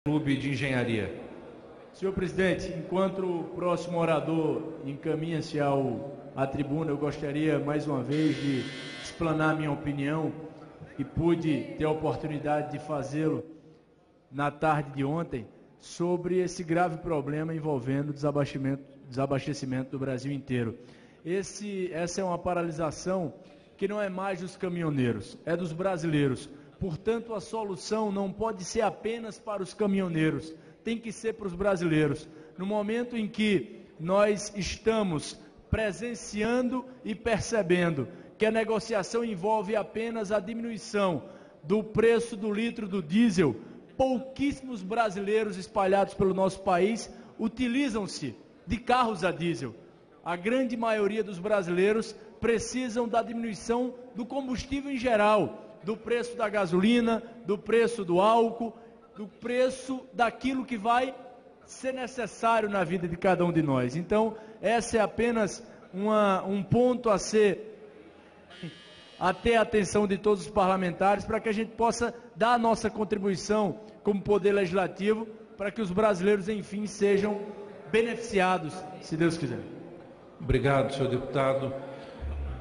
Clube de Engenharia. Senhor presidente, enquanto o próximo orador encaminha-se à tribuna, eu gostaria mais uma vez de explanar minha opinião, e pude ter a oportunidade de fazê-lo na tarde de ontem, sobre esse grave problema envolvendo o desabastecimento do Brasil inteiro. Essa é uma paralisação que não é mais dos caminhoneiros, é dos brasileiros. Portanto, a solução não pode ser apenas para os caminhoneiros, tem que ser para os brasileiros. No momento em que nós estamos presenciando e percebendo que a negociação envolve apenas a diminuição do preço do litro do diesel, pouquíssimos brasileiros espalhados pelo nosso país utilizam-se de carros a diesel. A grande maioria dos brasileiros precisam da diminuição do combustível em geral, do preço da gasolina, do preço do álcool, do preço daquilo que vai ser necessário na vida de cada um de nós. Então, essa é apenas um ponto a ter a atenção de todos os parlamentares, para que a gente possa dar a nossa contribuição como poder legislativo, para que os brasileiros, enfim, sejam beneficiados, se Deus quiser. Obrigado, senhor deputado.